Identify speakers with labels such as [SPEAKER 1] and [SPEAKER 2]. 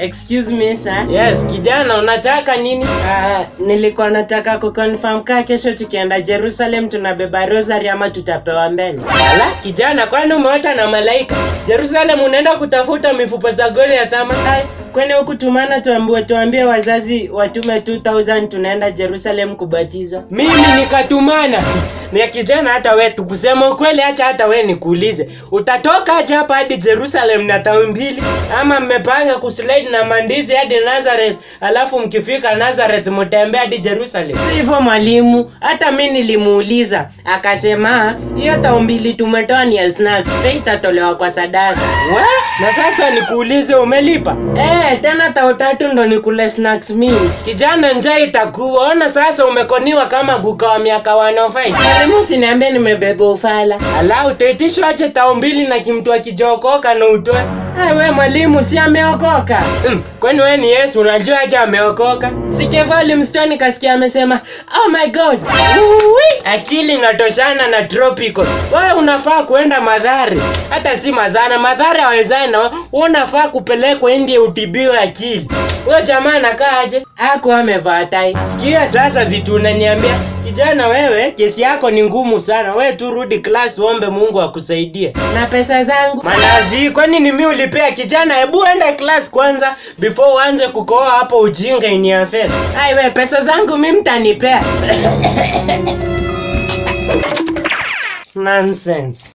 [SPEAKER 1] Excuse me sir.
[SPEAKER 2] Yes, kijana unataka nini?
[SPEAKER 1] Nilikuwa nataka kuconfirm kaa kesho tukienda Jerusalem tunabeba rosary ama tutapewa mbele.
[SPEAKER 2] Ala, kijana kwani umeota na malaika? Jerusalem unaenda kutafuta mifupa za Goliath ama?
[SPEAKER 1] Kwani huku tumana tuambie wazazi watume 2000 tunaenda Jerusalem kubatizwa.
[SPEAKER 2] Mimi nikatumana. Ni kijana hata wewe tukusema ukweli acha hata wewe nikuulize. Utatoka aje hapa hadi Jerusalem na tawi mbili ama mmepanga kuslide na mandizi hadi Nazareth alafu mkifika Nazareth mtembea hadi Jerusalem?
[SPEAKER 1] Hivyo mwalimu, hata mimi nilimuuliza akasema hiyo tawi mbili tumetoa ni snacks, itatolewa kwa sadaka.
[SPEAKER 2] Na sasa nikuulize umelipa?
[SPEAKER 1] Tena tawi 3 ndo nikule snacks mimi.
[SPEAKER 2] Kijana njaa itakuwa. Ona sasa umekoniwa kama guka wa miaka 105.
[SPEAKER 1] Mwalimu siniambie nimebeba ufala.
[SPEAKER 2] Ala utaitishwa aje tawi mbili na kimtu akijokoka na utoe?
[SPEAKER 1] Wewe mwalimu si ameokoka?
[SPEAKER 2] Kwani wewe ni Yesu unajua aje ameokoka?
[SPEAKER 1] Sikevali mstoni kasikia amesema, "Oh my God."
[SPEAKER 2] Akili inatoshana na tropical. Wewe unafaa kuenda Madhari. Hata si Madhari hawezana. Unafaa kupelekwa India utibiwe akili. Wewe jamaa anakaa aje?
[SPEAKER 1] Hako amevaa tai.
[SPEAKER 2] Sikia sasa vitu unaniambia. Kijana wewe kesi yako ni ngumu sana. Wewe tu rudi class uombe Mungu akusaidie.
[SPEAKER 1] Na pesa zangu?
[SPEAKER 2] Manazi, kwani ni mimi ulipea kijana? Hebu enda class kwanza before uanze kukoa hapo ujinga iniafe.
[SPEAKER 1] Wewe pesa zangu mimi mtanipea.
[SPEAKER 2] Nonsense.